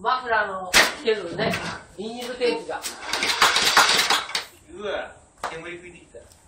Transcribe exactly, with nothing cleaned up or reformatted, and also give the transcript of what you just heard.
マフラーのつけるね、ビニールテープが。 うわ、煙吹いてきた。